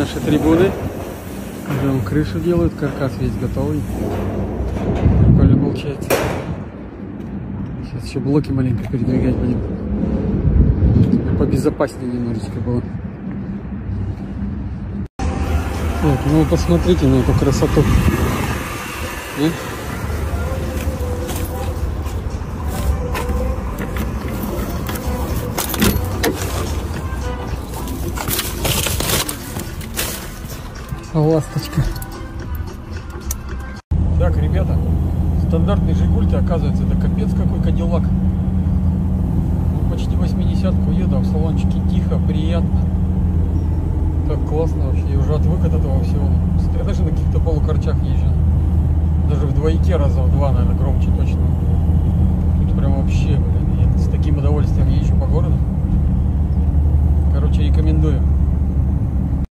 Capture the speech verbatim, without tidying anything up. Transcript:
наши трибуны. Уже он крышу делают, каркас весь готовый. Прикольно получается. Сейчас еще блоки маленько передвигать будем. Чтобы побезопаснее немножечко было. Вот, ну посмотрите на эту красоту. А? Ласточка. Так, ребята, стандартный Жигуль-то, оказывается, это капец какой Кадиллак. Ну, почти восьмидесятку еду, а в салончике тихо, приятно. Так классно вообще, я уже отвык от этого всего. Я даже на каких-то полукорчах езжу. Даже в двойке раза в два, наверное, громче точно. Тут прям вообще, блин, я с таким удовольствием езжу по городу. Короче, рекомендую.